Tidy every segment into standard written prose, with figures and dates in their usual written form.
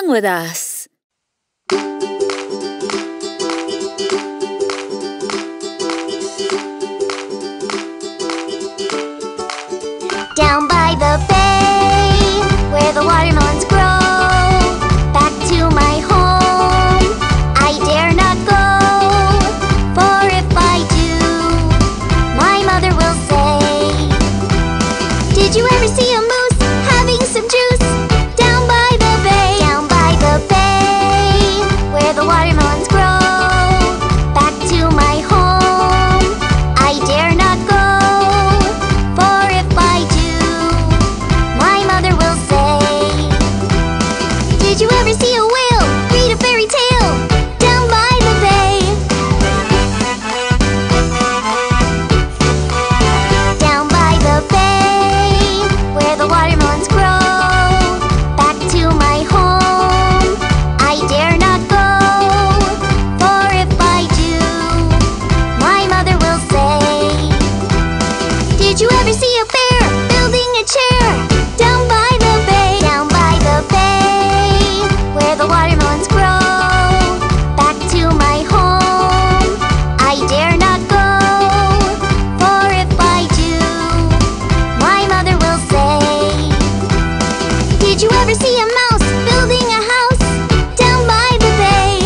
along with us. Down by the bay, where the watermelons grow, back to my home I dare not go. For if I do, my mother will say, did you ever see a moose having some juice? Down by the bay, where the watermelons grow, back to my home I dare not go. For if I do, my mother will say, did you ever see a whale read a fairy tale? Down by the bay. Down by the bay, where the watermelons grow, back to my home I dare not go. For if I do, my mother will say, did you ever see a bear building a chair? Down by the bay, where the watermelons grow, back to my home I dare not go. For if I do, my mother will say, did you ever see a mouse building a house? Down by the bay.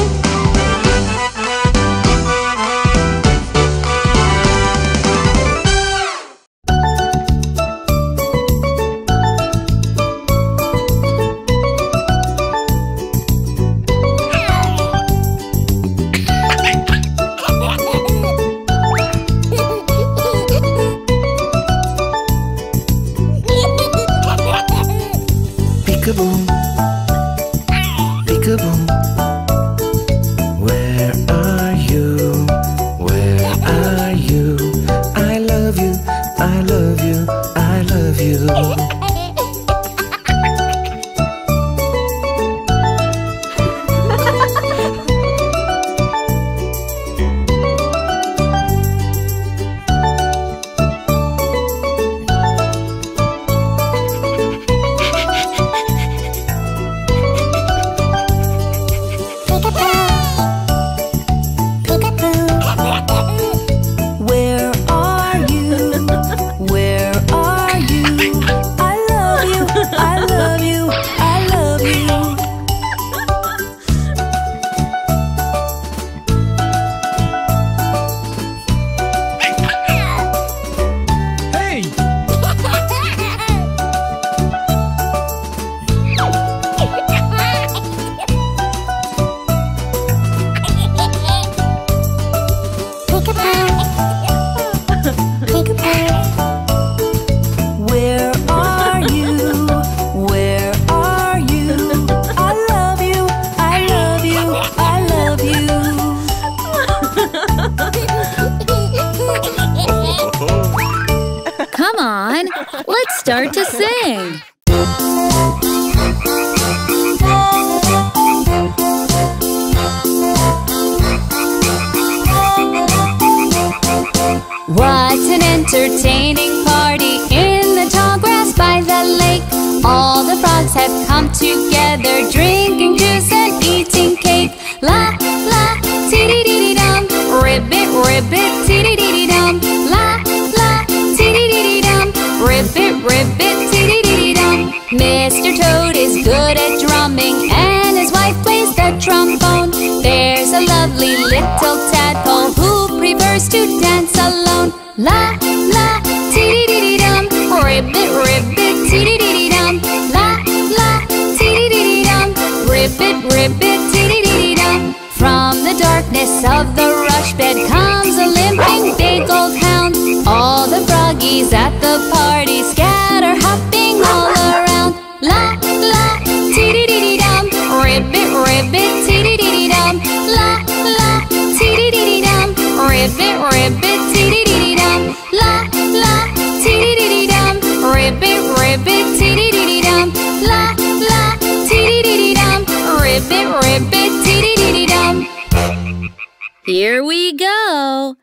Peekaboo, peekaboo, where are you? Where are you? I love you, I love you, I love you. Where are you? Where are you? I love you, I love you, I love you. Hey! Where are you? Where are you? I love you, I love you, I love you. Come on, let's start to sing. What an entertaining party in the tall grass by the lake. All the frogs have come together, drinking juice and eating cake. La, la, tee-dee-dee-dee-dum, ribbit, ribbit, tee-dee-dee-dee-dum. La, la, tee-dee-dee-dee-dum, ribbit, ribbit, tee-dee-dee-dee-dum. Mr. Toad is good at drumming, and his wife plays the trombone. There's a lovely little tadpole who prefers to dance alone. La, la, tee-dee-dee-dee-dum, ribbit, ribbit, tee-dee-dee-dee-dum. La, la, tee-dee-dee-dee-dum, ribbit, ribbit, tee-dee-dee-dee-dum. From the darkness of the rush bed comes a limping big old hound. All the froggies at the party scatter, hopping all around. La, la, tee-dee-dee-dee-dum, ribbit, ribbit, tee-dee-dee-dee-dum. La, la, tee-dee-dee-dee-dum, ribbit, ribbit, tee-dee-dee-dee-dum. La, la, tee-dee-dee-dee-dum, ribbit, ribbit, tee-dee-dee-dee-dum. La, la, tee-dee-dee-dee-dum, ribbit, ribbit, tee-dee-dee-dee-dum. Here we go.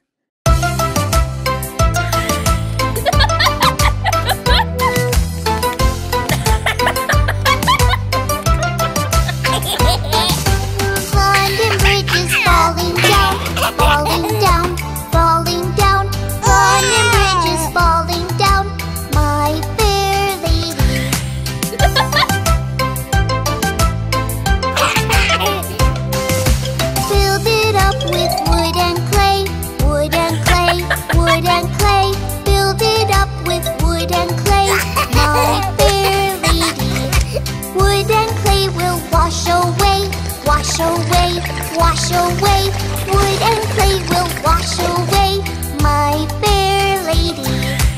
with wood and clay. Wood and clay, wood and clay. Build it up with wood and clay, my fair lady. Wood and clay will wash away, wash away, wash away. Wood and clay will wash away, my fair lady.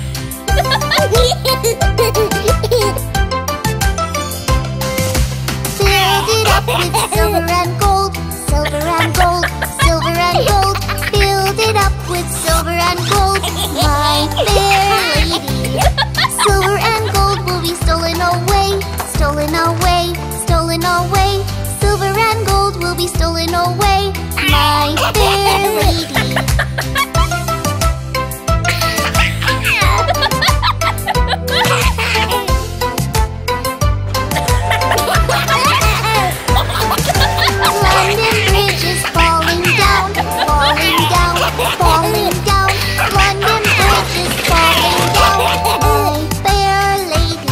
Build it up with silver and gold, silver and gold, silver and gold. Build it up with silver and gold, my fair lady. Silver and gold will be stolen away, stolen away, stolen away. Silver and gold will be stolen away, my fair lady. London Bridge is falling down, falling down, falling down. London Bridge is falling down, my fair lady.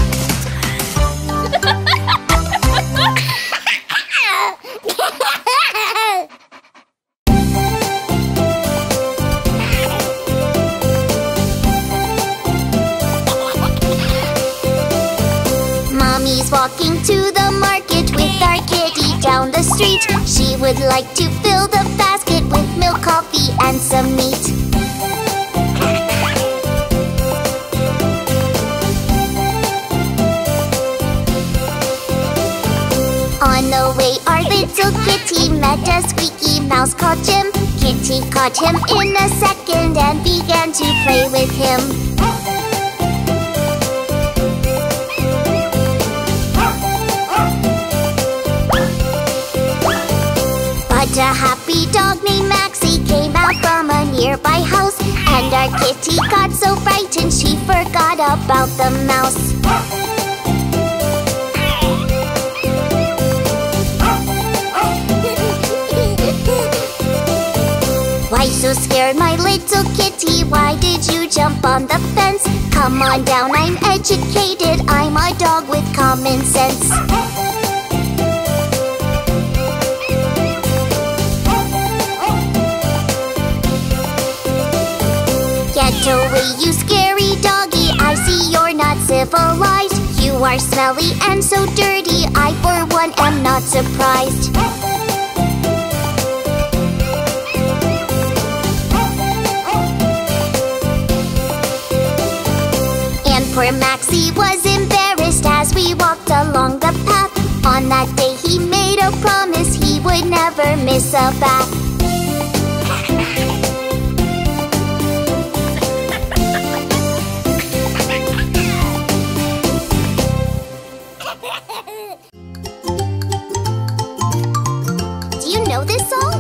Mommy's walking to the market with our kitty down the street. She would like to fill the basket with milk, coffee, and some meat. On the way, our little kitty met a squeaky mouse called Jim. Kitty caught him in a second and began to play with him. But a happy dog named Maxie came out from a nearby house, and our kitty got so frightened she forgot about the mouse. Why so scared, my little kitty? Why did you jump on the fence? Come on down, I'm educated. I'm a dog with common sense. Get away, you scary doggy. I see you're not civilized. You are smelly and so dirty. I, for one, am not surprised. And poor Maxie was embarrassed as we walked along the path. On that day he made a promise he would never miss a bath. Do you know this song?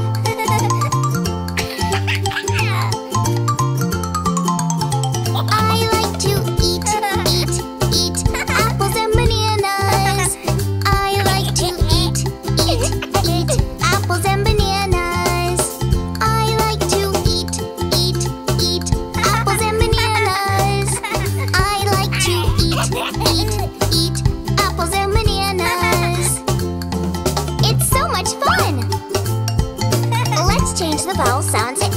I like to eat apples and bananas. I like to eat apples and bananas. I like to eat apples and bananas. I like to eat apples and bananas. It's so much fun! Let's change the vowel sound to A.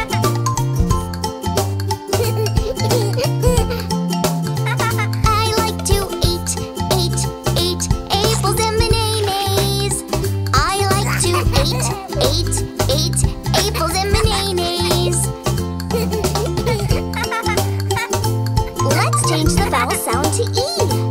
I like to eat apples and bananas. I like to eat apples and bananas. Let's change the vowel sound to E.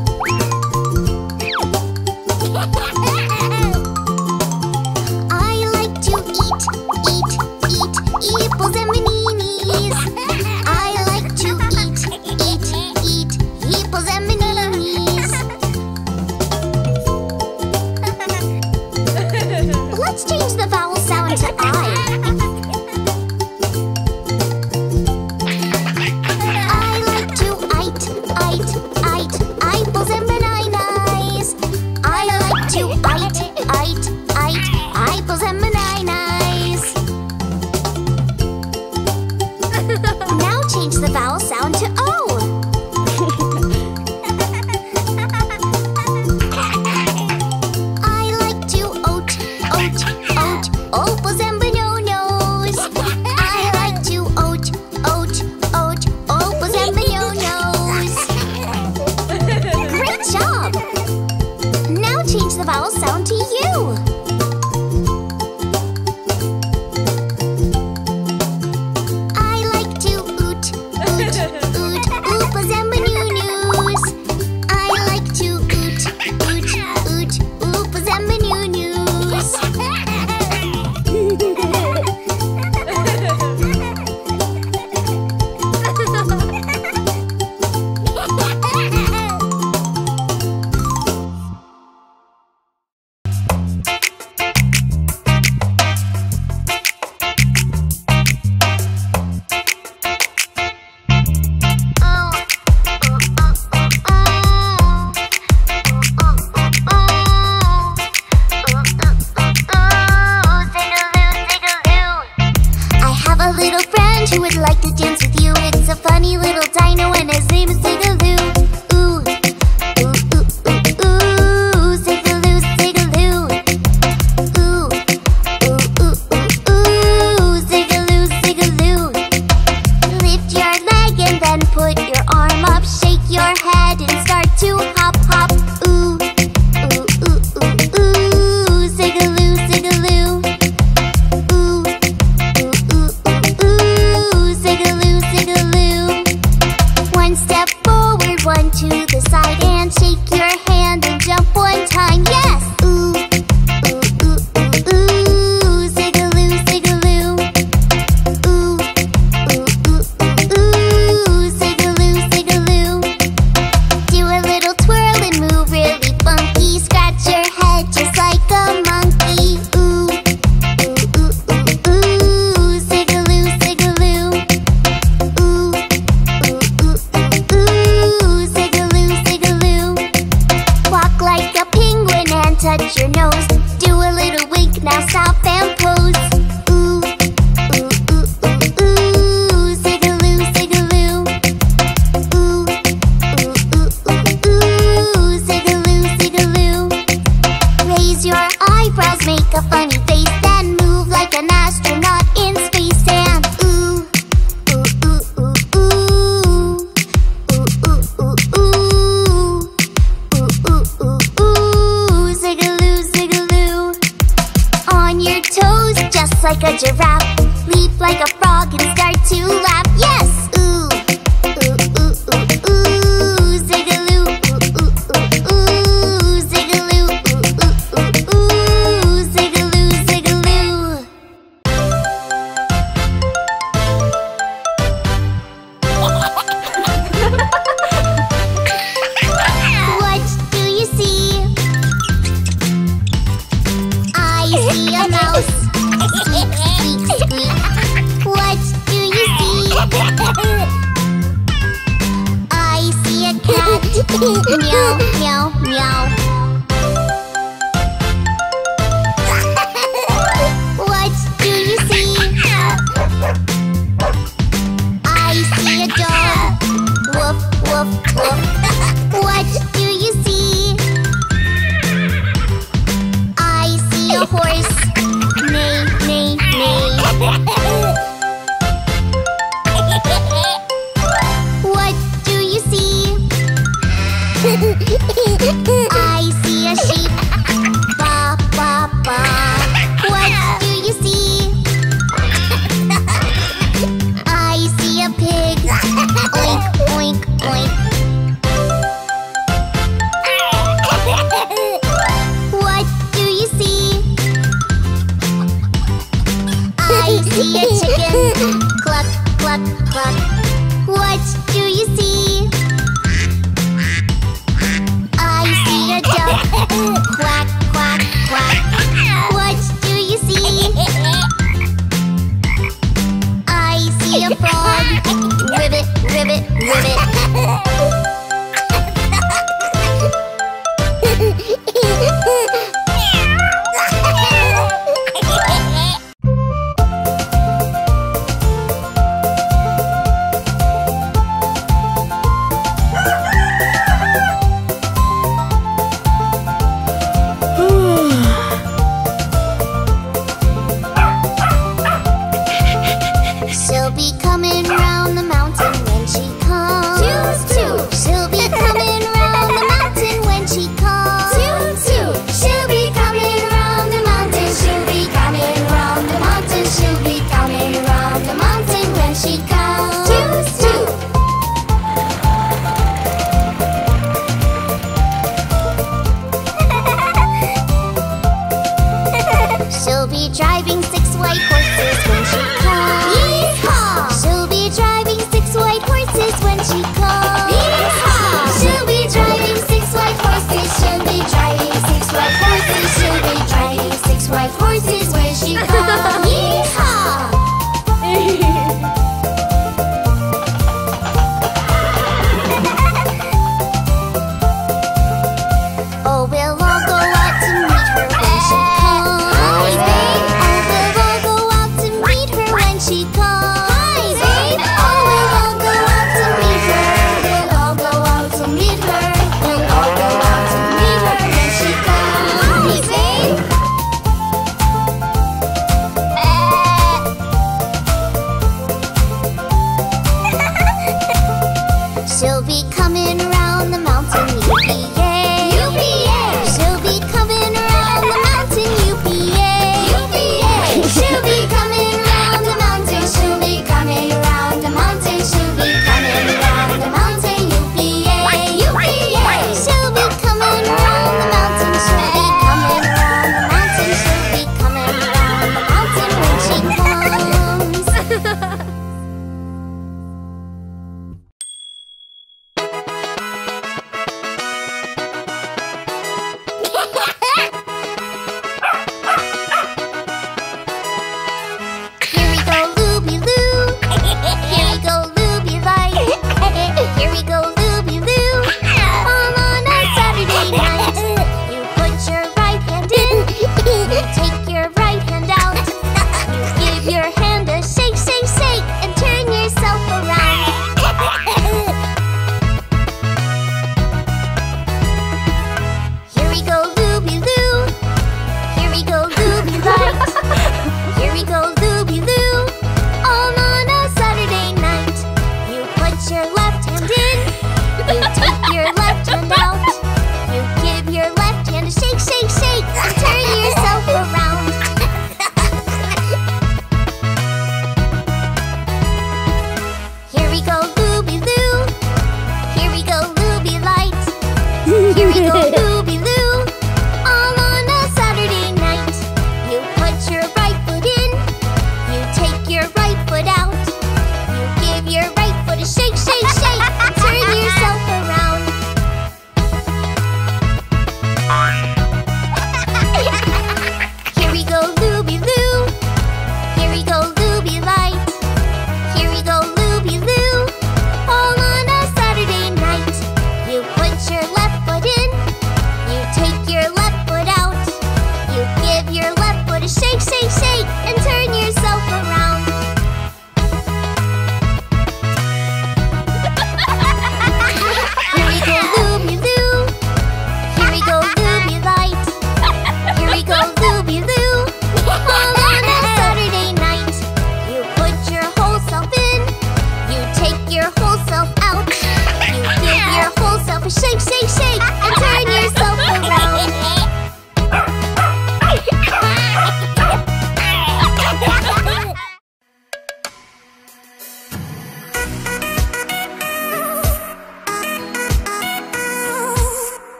I like to eat apples and bananas. I like to eat apples and bananas. Let's change the vowel sound to I. I like to eat apples and bananas. I like to eat apples and bananas. Now change the vowel sound to O. I like to oat apples and bananas. like a giraffe, leap like a frog and start to laugh. Yes! Ooh, ooh, ooh, ooh, ooh, zigaloo. Ooh, ooh, ooh, ooh, zigaloo. Ooh, ooh, ooh, ooh, zigaloo, zigaloo. What do you see? I see a mouse. Squeak, squeak, squeak. What do you see? I see a cat. Meow, meow, meow. What do you see? I see a dog. Woof, woof, woof. What do you see? I see a horse. Neigh, neigh, neigh. What do you see? I see a sheep. Ba, ba, ba. What do you see? I see a pig. Oink, oink, oink. What do you see? I see a chicken. Cluck, cluck, cluck. What do you see? I see a duck. Quack, quack, quack. What do you see? I see a frog. Ribbit, ribbit, ribbit.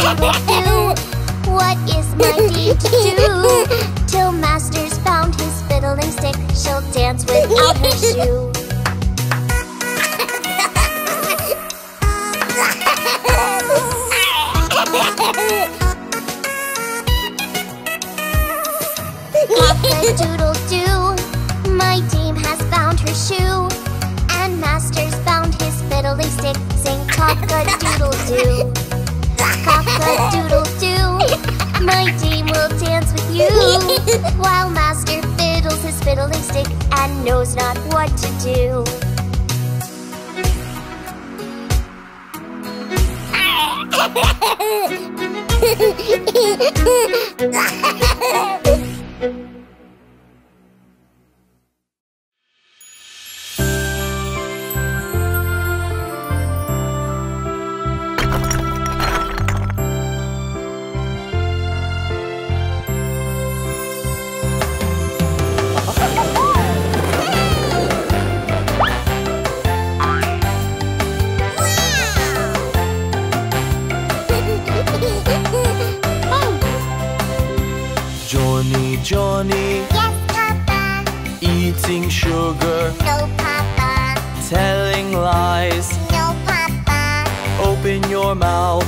What is my deed to do? Till Master's found his fiddling stick, she'll dance without her shoe. Cock-a-doodle-doo, my dame has found her shoe, and Master's found his fiddling stick. Sing cock-a-doodle-doo. Cock-a-doodle-doo, my dame will dance with you, while Master fiddles his fiddling stick and knows not what to do. Johnny, Yes, Papa. eating sugar, No, Papa. telling lies. No, Papa. Open your mouth.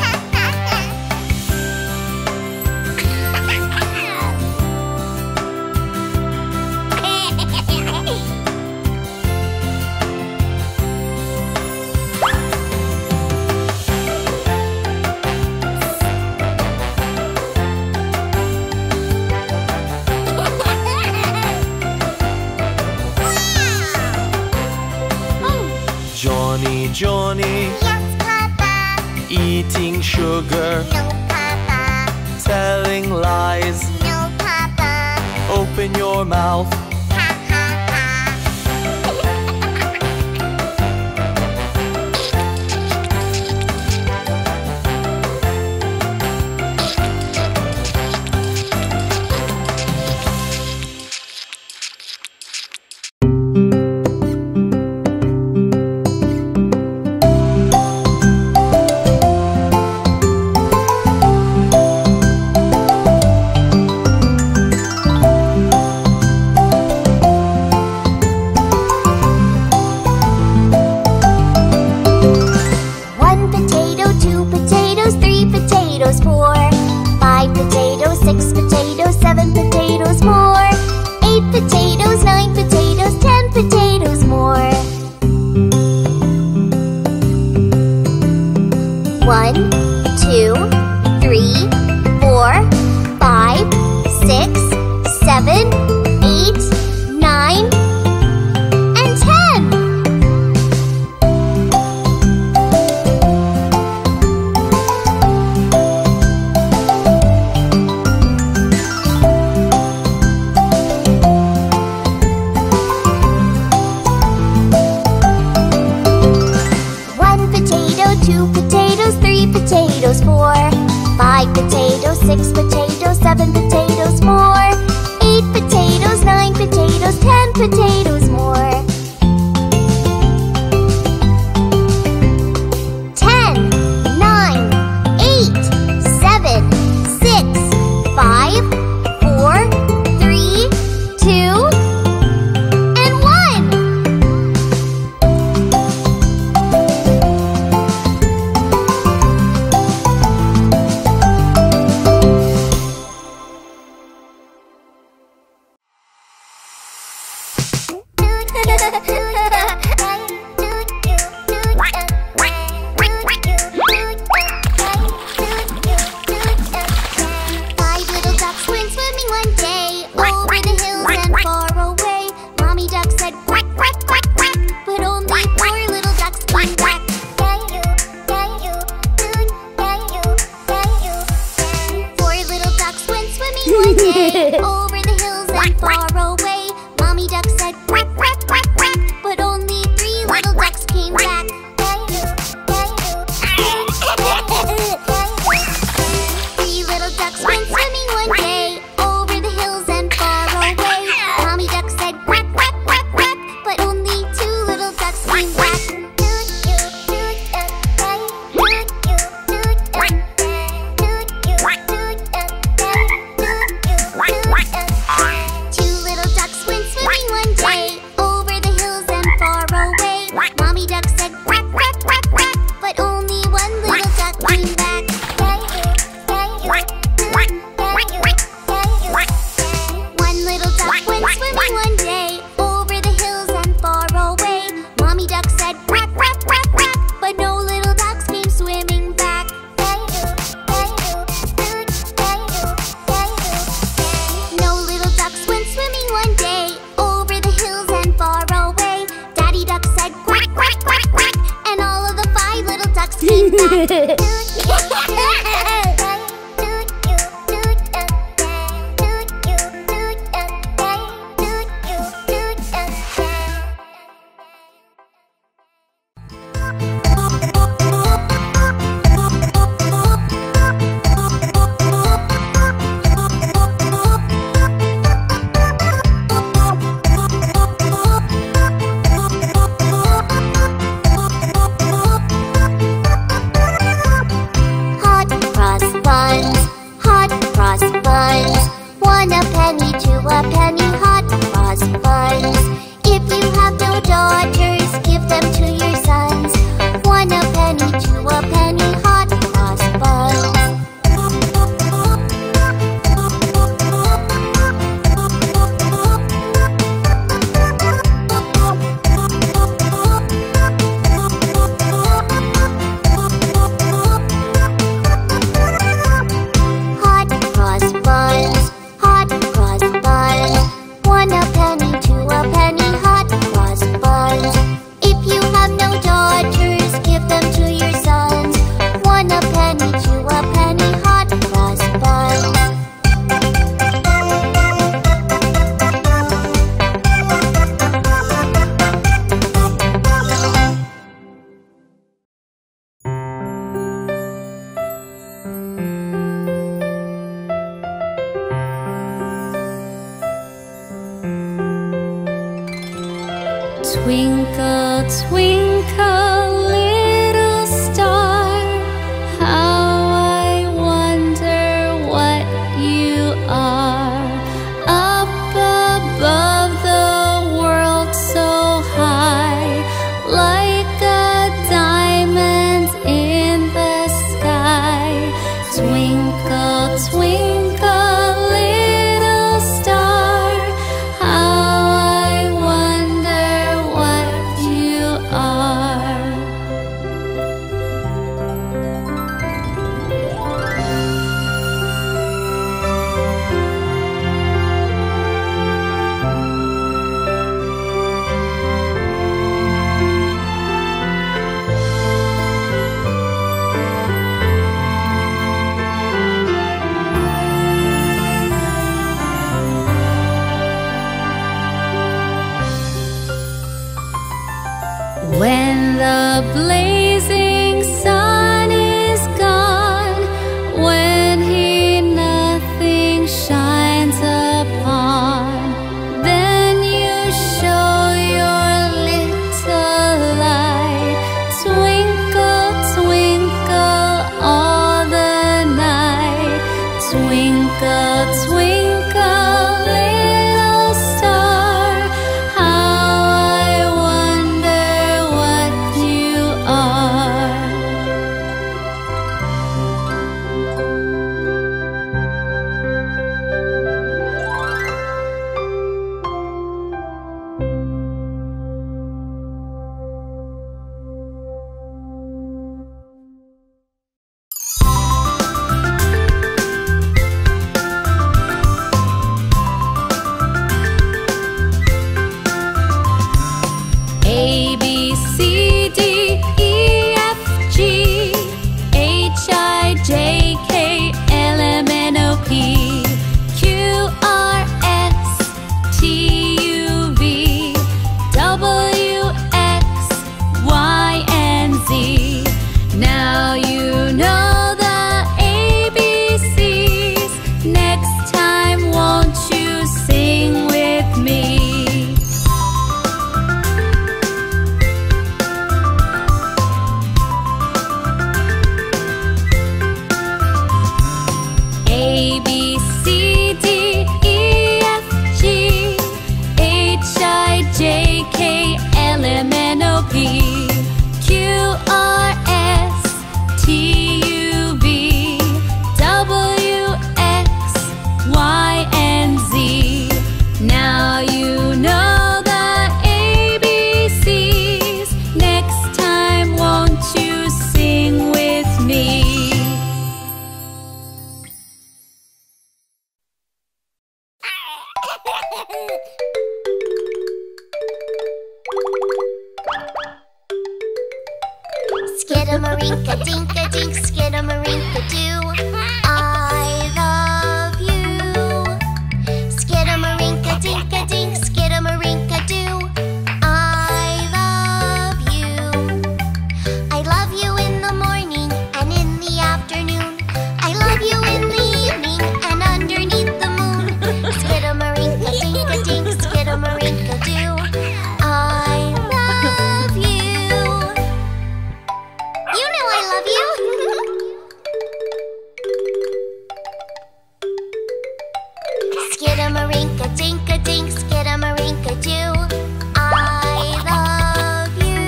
Johnny, Yes, Papa. eating sugar, No, Papa. telling lies. No, Papa. Open your mouth. Ha, ha, ha. One potato, two potatoes, three potatoes, four, five potatoes, six potatoes, seven potatoes more, eight potatoes, nine potatoes, 10 potatoes more. 1, 2, 3, 4, 5, 6, 7, 8, 9, and 10. One potato, two potatoes, three potatoes, four, five potatoes, six potatoes, seven potatoes more, eight potatoes, nine potatoes, 10 potatoes more. 10, 9, 8, 7, 6, 5, 4, 3, 2, and 1. said quack, quack, quack, quack, but only one little duck came back. One little duck went swimming one day over the hills and far away. Mommy duck said quack, quack, quack, quack, but no little ducks came swimming back. No little ducks went swimming one day over the hills and far away. Daddy duck said quack, quack, quack, quack, and all of the 5 little ducks came back. Hot cross buns. 1 a penny, 2 a penny, hot cross buns. If you have no daughters, give them to your sons. 1 a penny, 2 a penny, hot cross buns. Hot cross buns. 1 a penny, 2 a penny, hot cross buns. If you have no daughters, give them to your sons. 1 a penny, 2 a penny, hot cross buns. Twinkle, twinkle, little star, how I wonder what you are. Up above the world so high, like a diamond in the sky. Twinkle, twinkle, little star, how I wonder what you are. When the blazing sun is gone, when he nothing shines upon, then you show your little light. Twinkle, twinkle all the night. Twinkle, twinkle, little star, how I wonder what you are. Skidamarinka-dink, skidamarinka-doo. I love you. Skidamarinka-dink, skidamarinka-doo. I love you. I love you in the morning and in the afternoon. I love you in the evening and underneath the moon. Skidamarinka-dink, skidamarinka-doo. I love you. You know I love you. Skidamarinka-dink, skidamarinka-doo. I love you.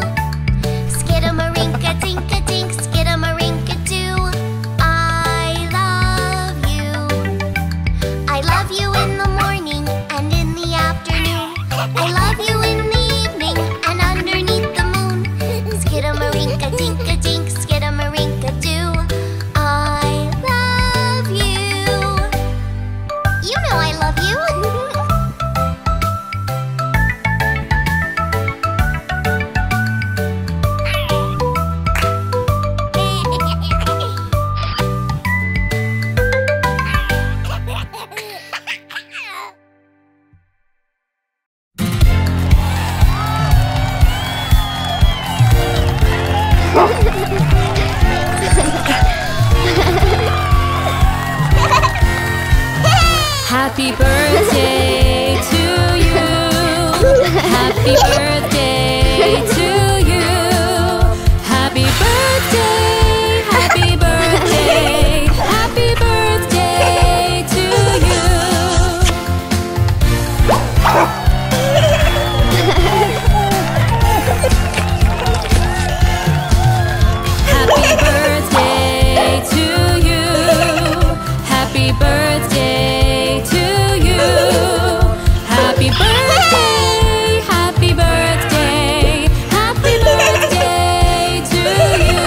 Skidamarinka-dink, skidamarinka-doo. I love you. I love you in the morning and in the afternoon. I love you in the evening and underneath the moon. Skidamarinka-dink, skidamarinka-doo. I love you. You know I love you. Happy birthday to you. Happy birthday to you. Happy birthday, happy birthday, happy birthday to you. Happy birthday to you. Happy birthday to you. Happy birthday, happy birthday, happy birthday to you.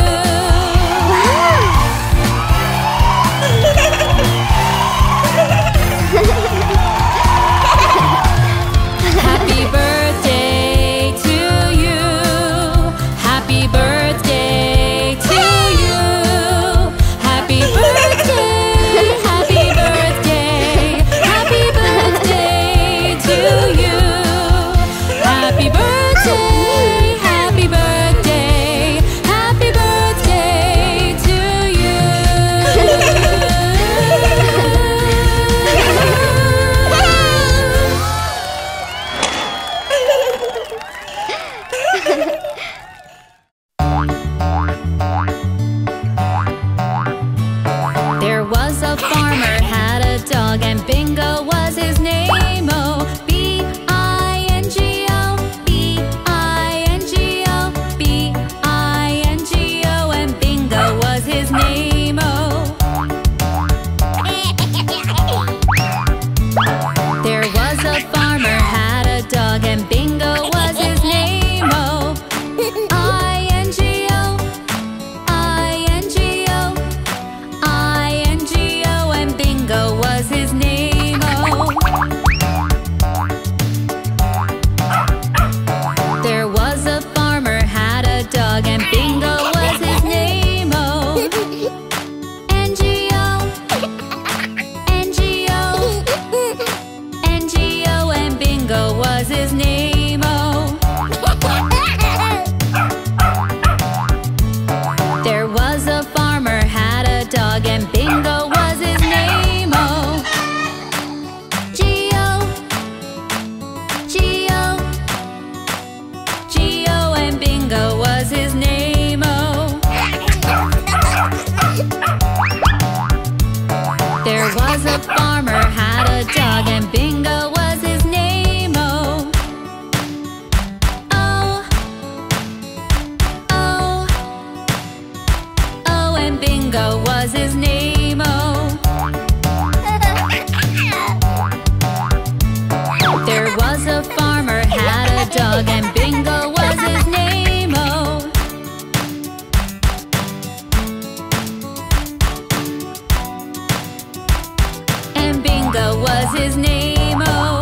Happy birthday to you. Happy birthday to you. Happy birthday, happy birthday, happy birthday to you. Happy birthday, happy birthday, happy birthday to There was a farmer, had a dog, and Bingo was his name. Oh, B-I-N-G-O, B-I-N-G-O, B-I-N-G-O, and Bingo was his name. Oh, there was a farmer, had a dog, and Bingo was his name. Oh, I-N-G-O, I-N-G-O, I-N-G-O, and Bingo was his name. Oh, there was a farmer, had a dog, and Bingo was his name. Oh, N-G-O, N-G-O, N-G-O, and Bingo was his name. Oh, there was a farmer, had a dog, and Bingo was his name. Oh, G-O, G-O, G-O, and Bingo was his name. Oh, there was a farmer, had a dog, and Bingo was his name. Oh, oh, oh, oh, and Bingo was his name. Oh, there was a farmer, had a dog, and Bingo was his name. Oh, and Bingo was his name. Oh,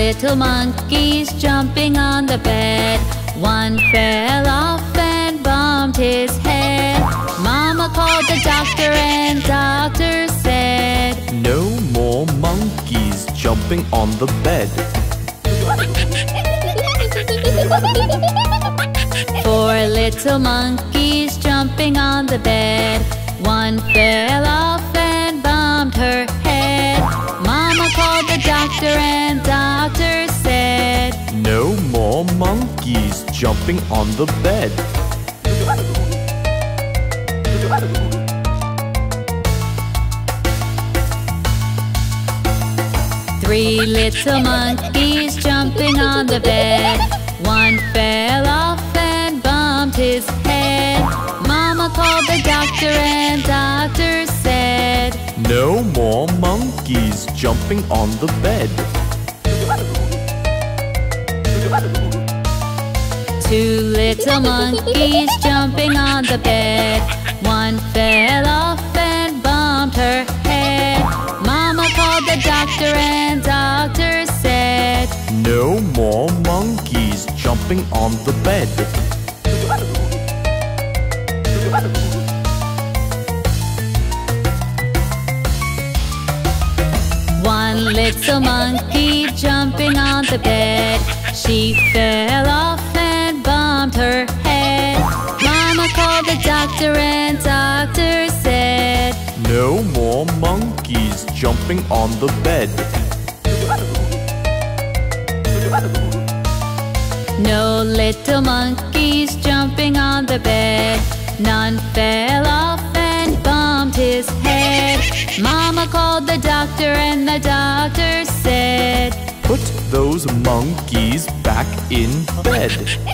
little monkeys jumping on the bed. One fell off and bumped his head. Mama called the doctor and doctor said, No more monkeys jumping on the bed. Four little monkeys jumping on the bed. One fell off and bumped her head. Mama called the doctor and doctor said, No more monkeys jumping on the bed. Three little monkeys jumping on the bed. One fell off and bumped his head. Mama called the doctor and doctor said, No more monkeys jumping on the bed. Two little monkeys jumping on the bed. One fell off and bumped her head. Mama called the doctor and doctor said, No more monkeys jumping on the bed. One little monkey jumping on the bed. She fell off and bumped her head. Mama called the doctor and doctor said, No more monkeys jumping on the bed. No little monkeys jumping on the bed. None fell off and bumped his head. Mama called the doctor and the doctor said, Put those monkeys back in bed.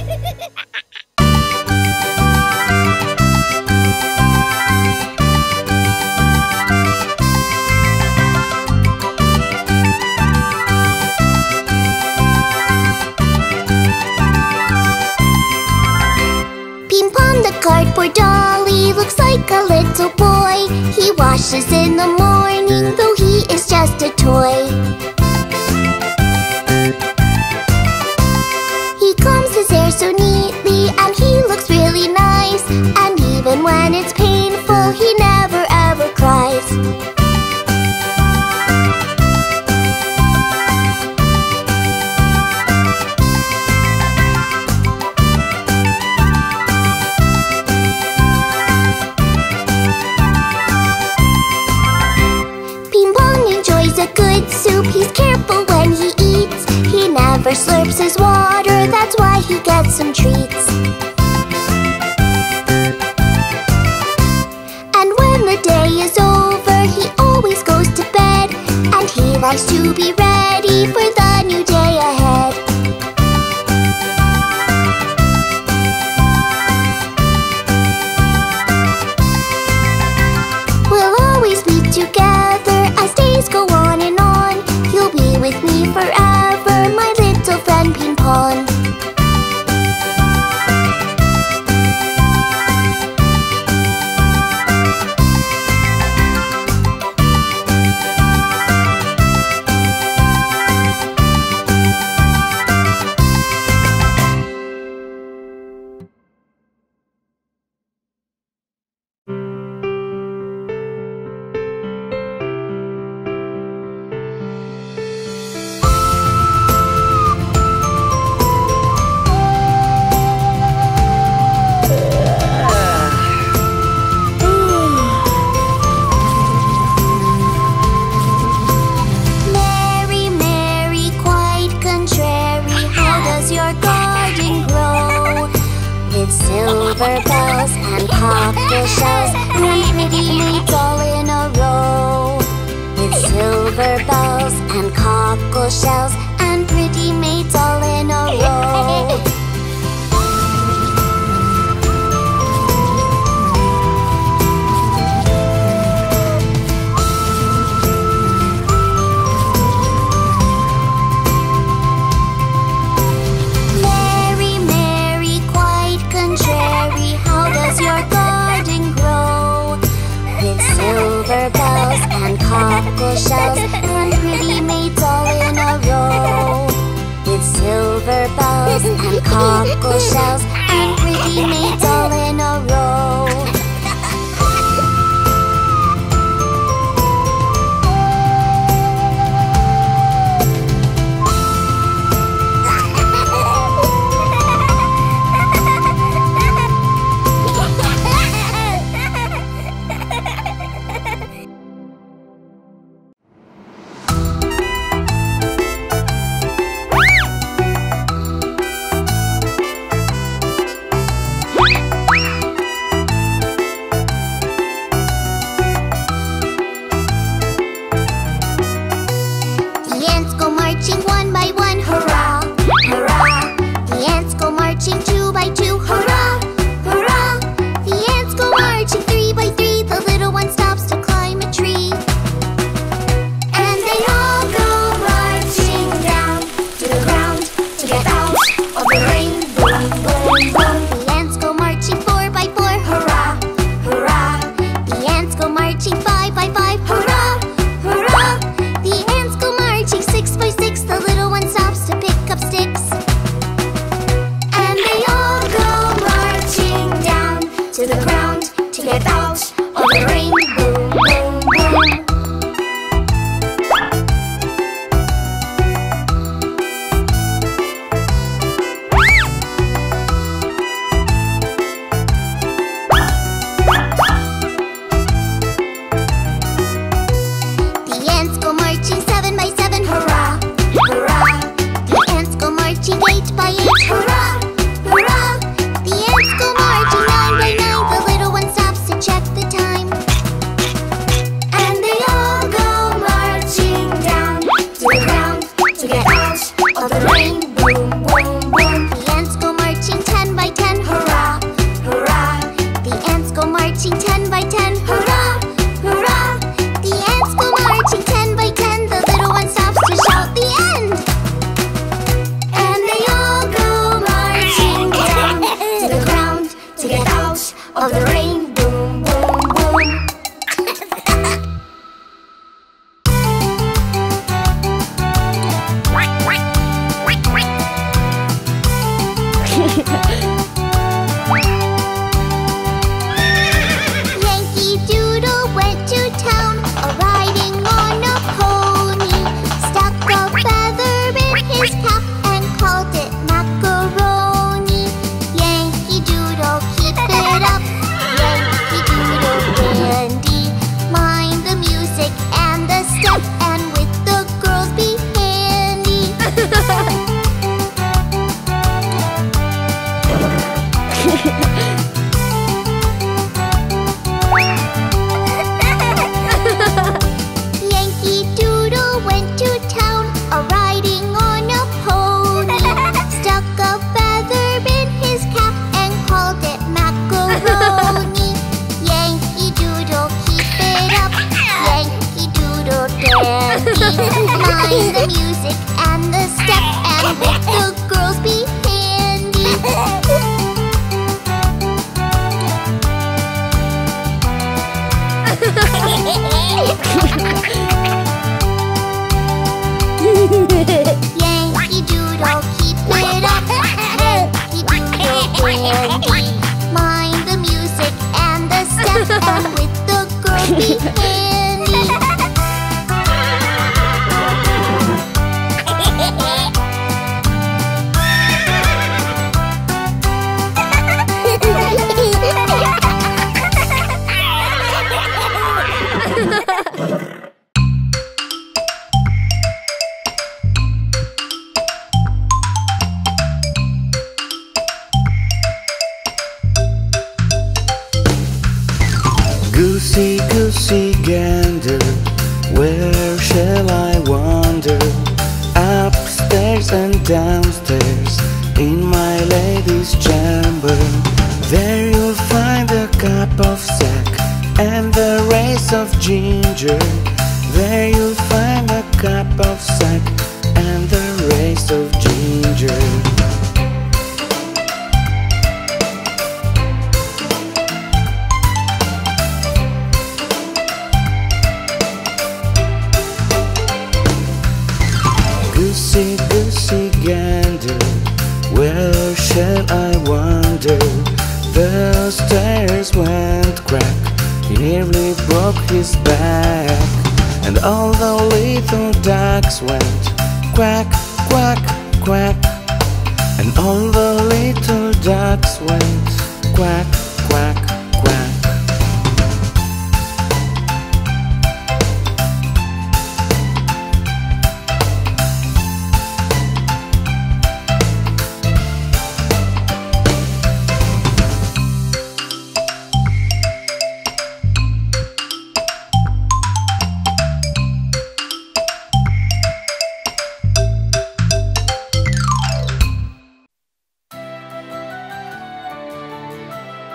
Ping-pong the cardboard dolly looks like a little boy. He washes in the morning, though he is just a toy. He combs his hair so neatly and he looks really nice. And even when it's painful, he never ever cries. A good soup, he's careful when he eats. He never slurps his water, that's why he gets some treats. And when the day is over, he always goes to bed. And he likes to be ready for the new day ahead. We'll always be together as days go on and on. You'll be with me forever, my little friend Ping-pong. Silver bells and cockle shells and pretty maids all in a row. With silver bells and cockle shells and pretty maids all in a row. Silver bells and cockle shells and pretty maids all in a row. cockle shells, and pretty maids all in a row. Mind the music and the step, and with the girls be handy. Yankee Doodle, keep it up. Yankee Doodle dandy. Mind the music and the step, and with the girls be handy. Goosey, goosey gander, where shall I wander? Upstairs and downstairs, in my lady's chamber. There you'll find a cup of sack and the race of ginger. There you'll find a cup of sack and the race of ginger. Goosey, goosey gander, where shall shall I wander? The stairs went crack, he nearly broke his back. And all the little ducks went quack, quack, quack. And all the little ducks went quack, quack, quack.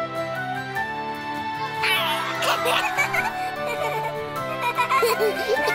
Ha ha ha!